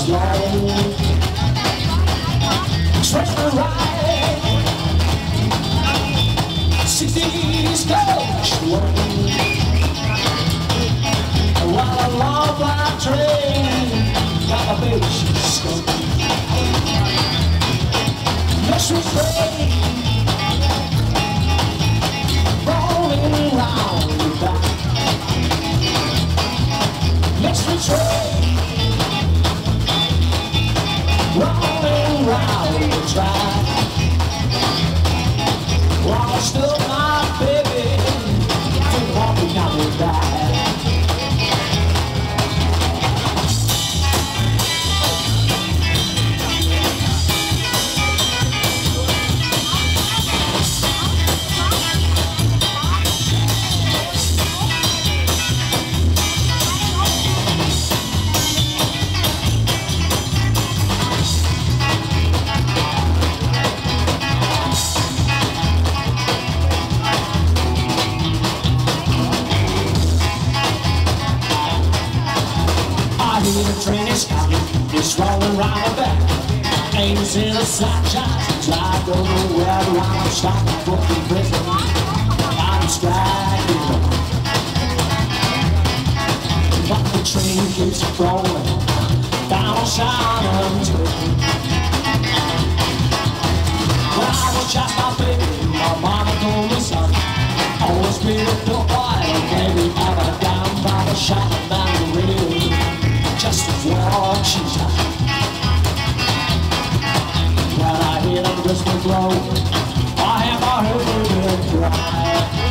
slow. Stretch the right, 60s go slow. While a long black train got my baby, she's slow. Next week's train rolling round the back. Next week's train rolling round the track. While I still my baby from walking out the back. The train is coming, it's rolling round the back. Aims in a sunshine, slide over where I'm stopping for the prison. I'm striding, but the train keeps rolling down a Shannon Train. When I was just my baby, my mama told me, son, always be a good boy, baby, ever down by the Shannon down the rail. Just watch she's out. When I hear the whistle blow, I have my heard cry.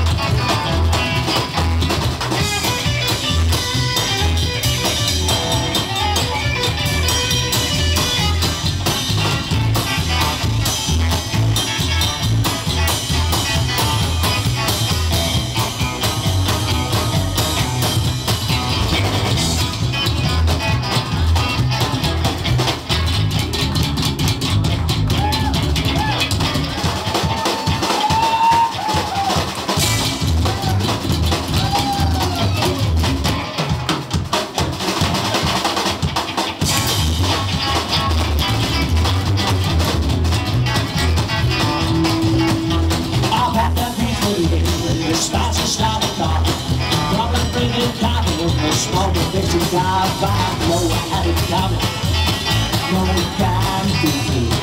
Smoke a bit to drive by, know I had it coming, no one can do it.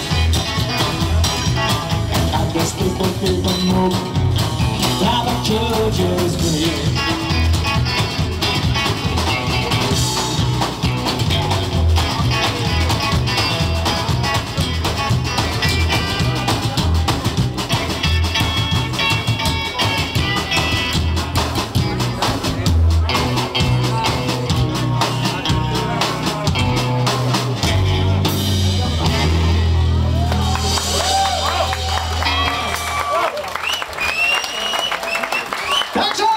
I guess people didn't know that the children's me. That's all.